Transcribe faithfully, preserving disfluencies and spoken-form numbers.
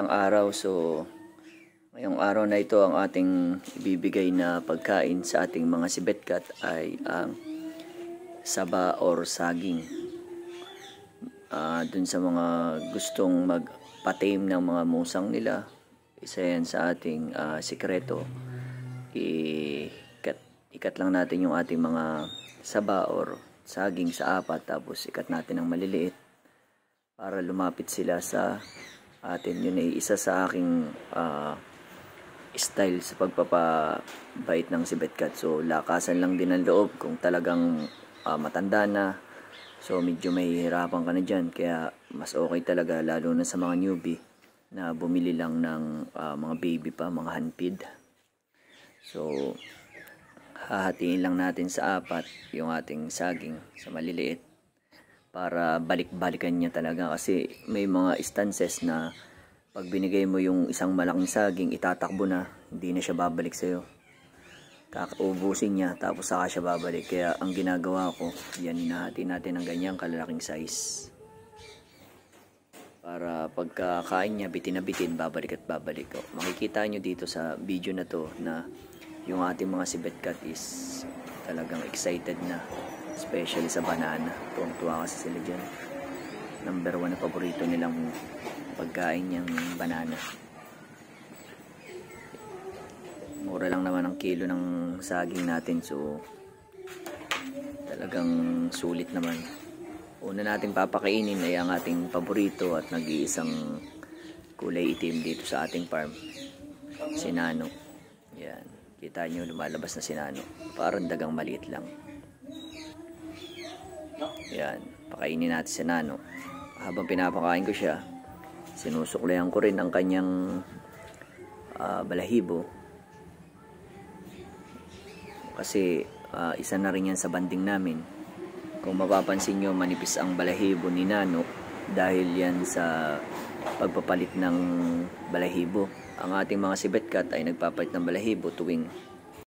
Magandang araw. So, ngayong araw na ito ang ating ibibigay na pagkain sa ating mga sibetkat ay ang saba or saging. Uh, dun sa mga gustong magpa-tame ng mga musang nila, isa yan sa ating uh, sikreto. Ikat, ikat lang natin yung ating mga saba or saging sa apat, tapos ikat natin ng maliliit para lumapit sila sa atin. Yun ay isa sa aking uh, style sa pagpapabait ng sibetkat. So lakasan lang din ang loob kung talagang uh, matanda na. So medyo mahihirapan ka na dyan, kaya mas okay talaga lalo na sa mga newbie na bumili lang ng uh, mga baby pa, mga handfeed. So hahatiin lang natin sa apat yung ating saging sa maliliit para balik-balikan niya talaga, kasi may mga instances na pag binigay mo yung isang malaking saging, itatakbo na, hindi na siya babalik sa'yo. Kakaubusin niya, tapos saka siya babalik. Kaya ang ginagawa ko, yan, hinahati natin ng ganyang kalalaking size. Para pagkakain niya, bitin na bitin, babalik at babalik. O, makikita nyo dito sa video na to na yung ating mga sibetkat is talagang excited na. Especially sa banana. Tuwang-tuwa kasi sila dyan. Number one na paborito nilang pagkain yung banana. Mura lang naman ang kilo ng saging natin, so talagang sulit naman. Una natin papakainin ay ang ating paborito at nag-iisang kulay itim dito sa ating farm, si Nano. Yan, kita nyo lumalabas na si Nano, parang dagang maliit lang. Yan, pakainin natin si Nano. Habang pinapakain ko siya, sinusuklayan ko rin ang kanyang uh, balahibo, kasi uh, isa na rin yan sa banding namin. Kung mapapansin nyo, manipis ang balahibo ni Nano dahil yan sa pagpapalit ng balahibo. Ang ating mga sibetkat ay nagpapalit ng balahibo tuwing